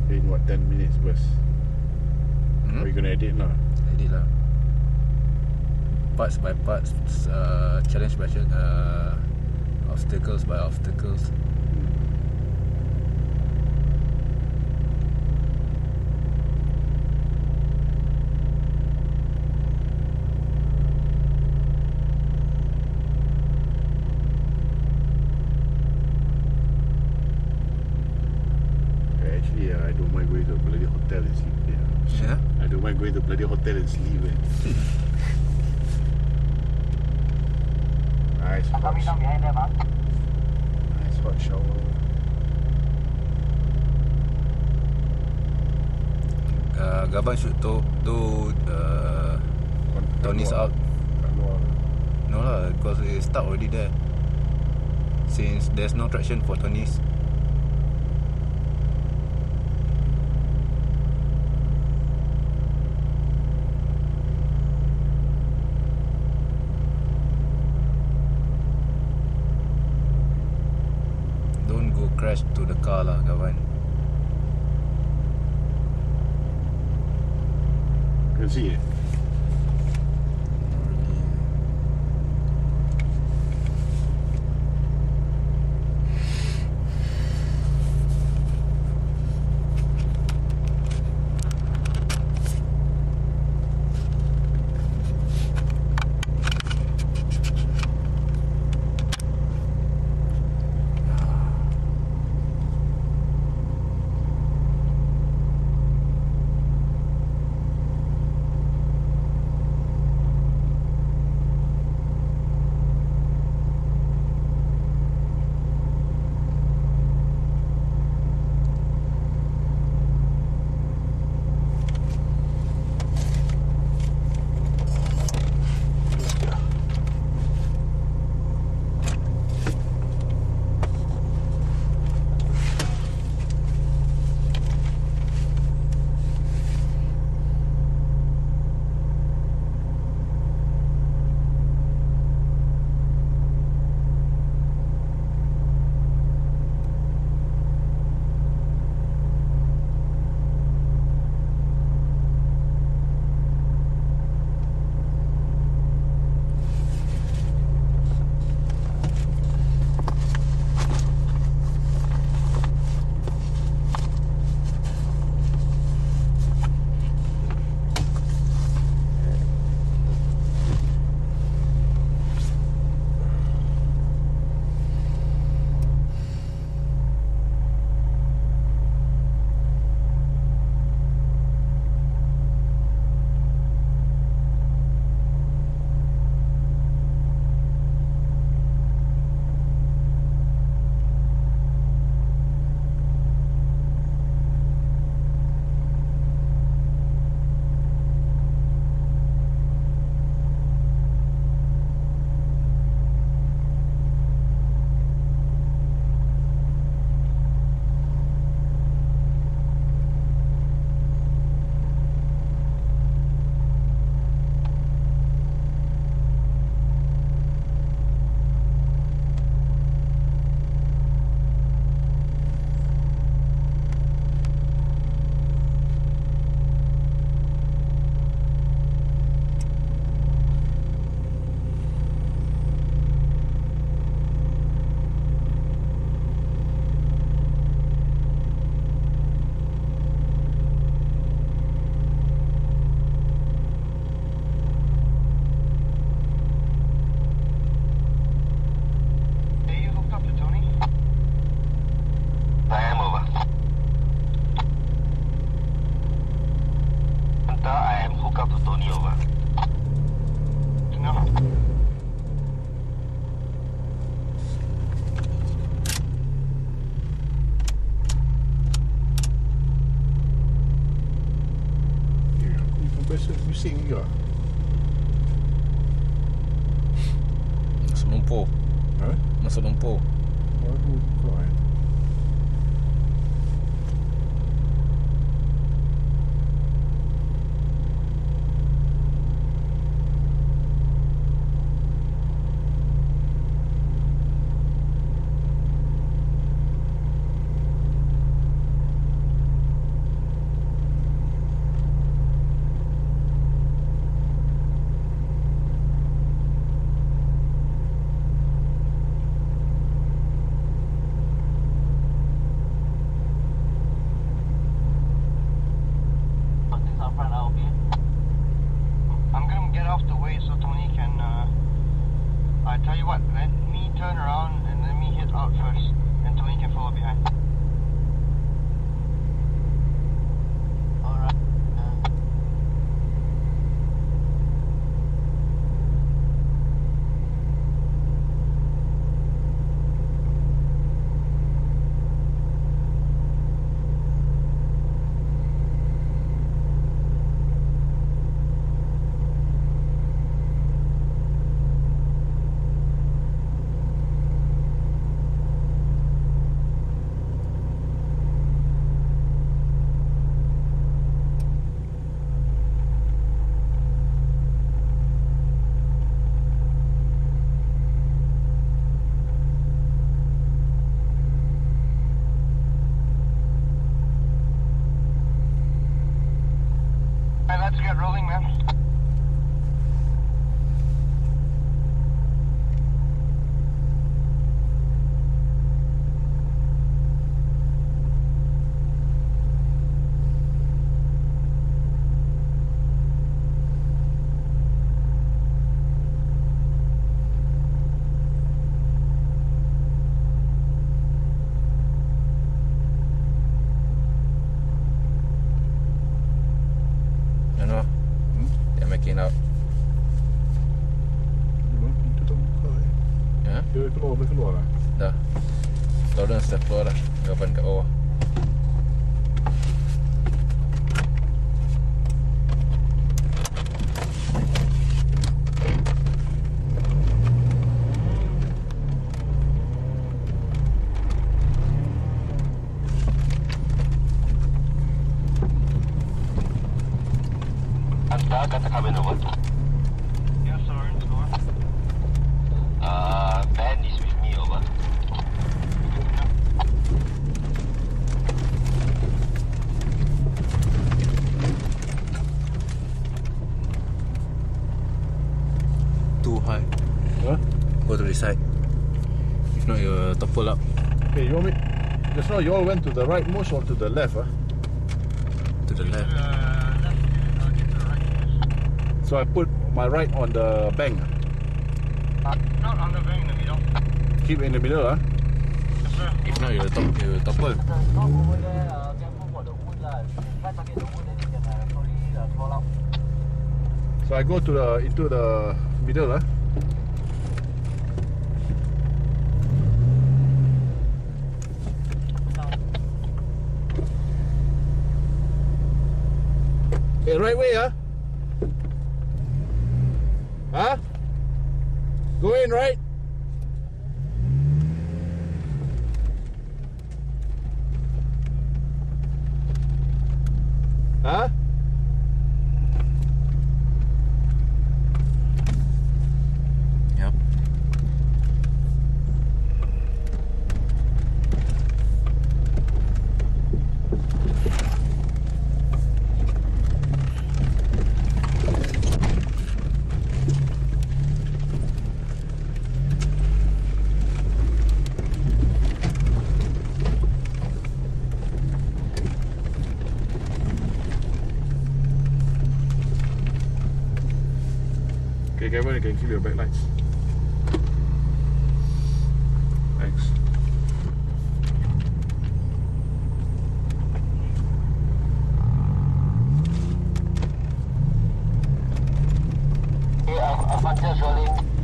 In what, 10 minutes bus? Or you gonna edit now? Edit lah. Parts by parts, challenge by challenge, obstacles by obstacles. Actually, I don't mind going to a bloody hotel and sleep there. Yeah? I don't mind going to a bloody hotel and sleep there. Nice hot Nice hot shower. Gaban should do Tony's out. Kat luar. No lah, because it's stuck already there. Since there's no traction for Tony's. Don't go crash to the car lah, kawan. Can see it. Pusing juga. Masuk lumpur. Ha? Masuk lumpur. Baru buka kan. turn around and let me hit out first, and Tony can follow behind. Alright. Let's get rolling, man. Ano? They're making out. Ya? Dia keluar lah. Dah. Lawrence dah keluar dah. Gavan kat bawah. Anda kata kabin over. Yes, Orange, go on. Ben is with me, over. Too high. Huh? Go to the side. If not, you'll topple up Okay, you want me? Just now you all went to the right most or to the left, huh? to the left. Left, get to the right. So I put my right on the bank. Not on the bank in the middle. Keep in the middle, huh? Yes, sir. If not, you'll topple. Stop over there, careful for the wood lah. Try target the wood, then you can slowly fall out. So I go to the into the middle, huh? Okay, right way, huh? Huh? Go in, right? Huh? Yep. Okay, Gavin, you can keep your backlights. Thanks. Okay, I'm just rolling.